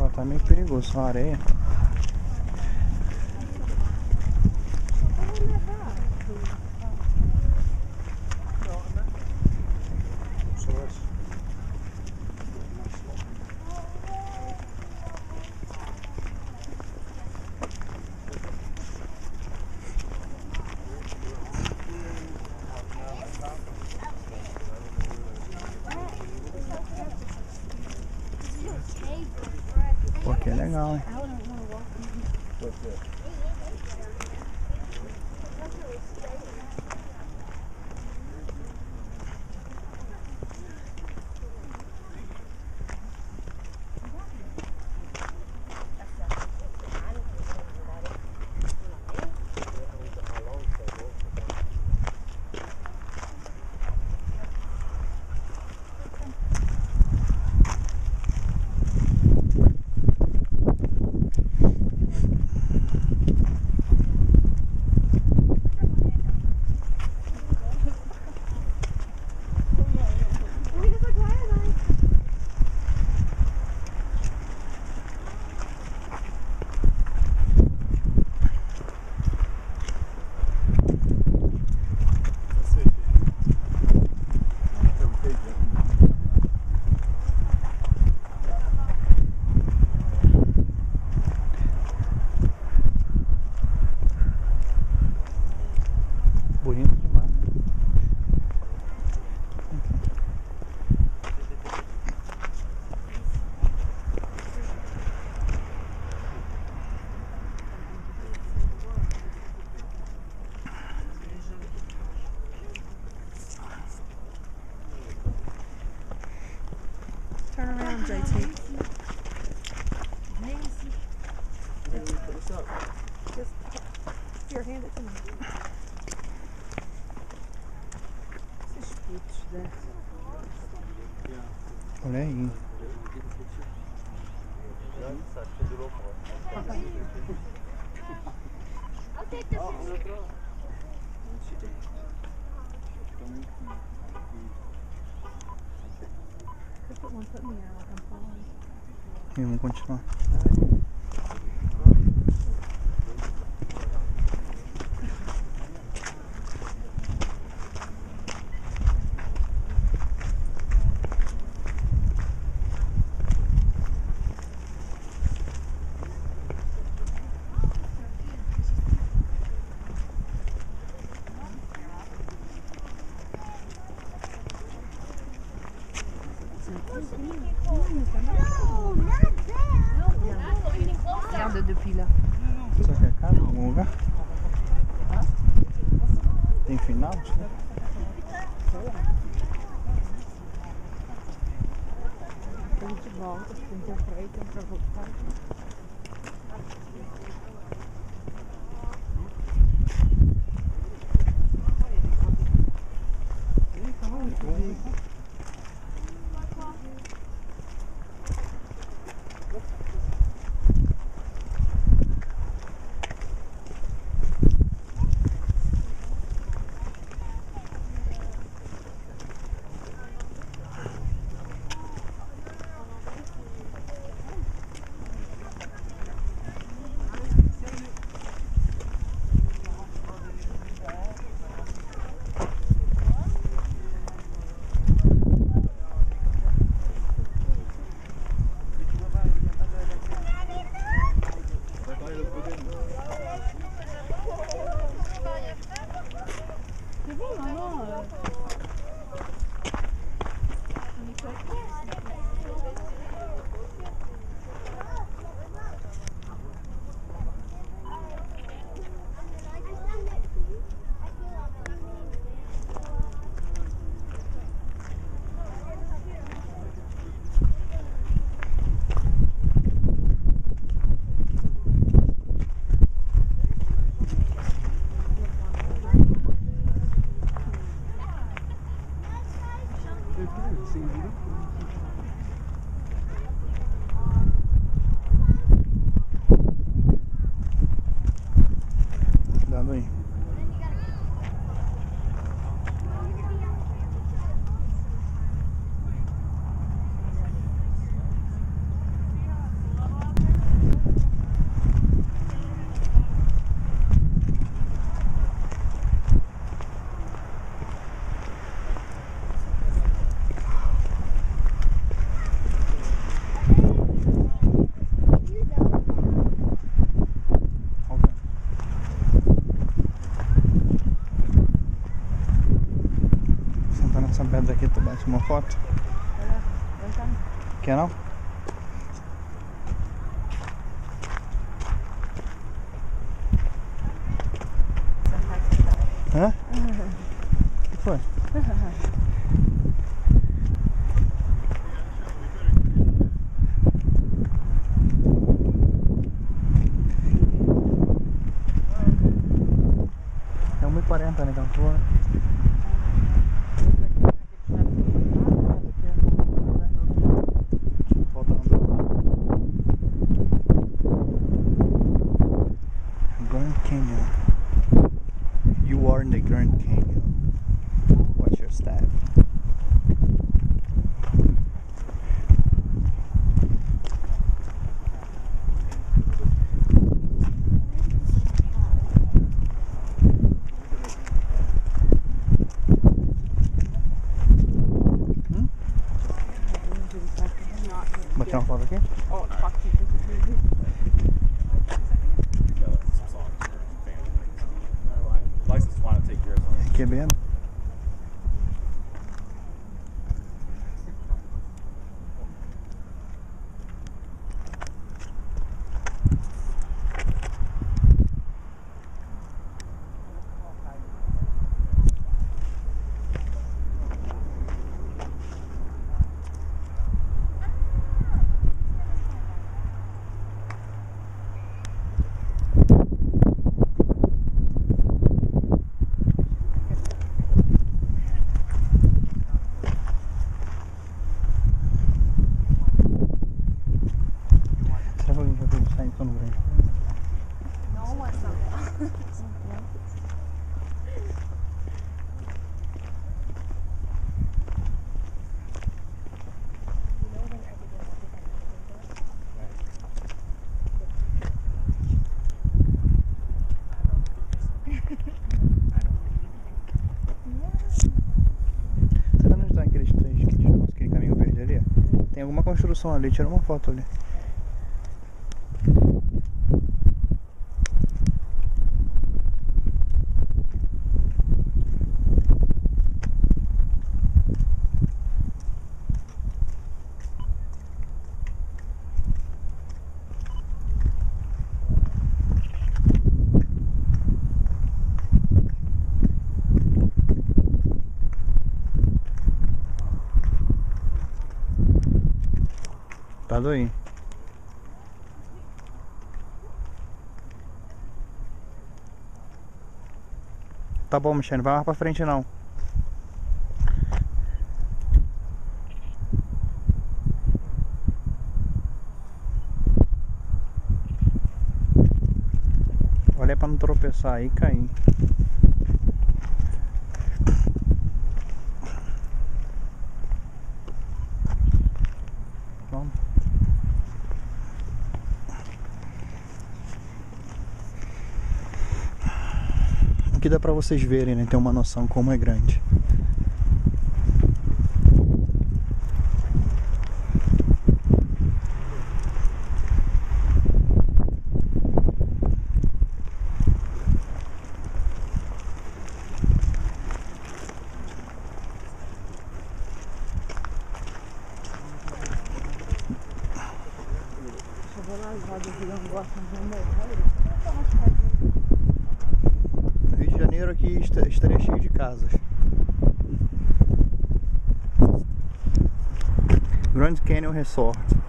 Ó, tá meio perigoso, só areia. Pô, aqui é legal, hein? Bonito demais. Turn around, JT. Just here, hand it to me. Esses putos dessa. Olha aí. I'll take the picture. Just put one foot in the air like I'm falling. E vamos continuar. No, not there. Regarde depuis là. Isso aqui é casa em algum lugar? Tem final? A gente volta, tem que ir pra aí, tem pra voltar. uma foto? Eu também. Quer não? Hã? O que foi? É 1h40, né, cantor? Grand Canyon. You are in the Grand Canyon. Watch your step. Bater uma foto aqui? Oh, fuck you. License want to take yours on. Que bem. Será que alguém vai ver sair tão grande? No, what's up? Será que não está aqueles três que tinha aquele caminho verde ali? Tem alguma construção ali, tira uma foto ali. Tá doido. Tá bom, Michele, não vai mais pra frente não. Olha aí pra não tropeçar aí e cair. Vamos. Aqui dá pra vocês verem, né? Ter uma noção como é grande. Eu vou nas rodas que não gostam de morrer. No Rio de Janeiro aqui estaria cheio de casas. Grand Canyon Resort.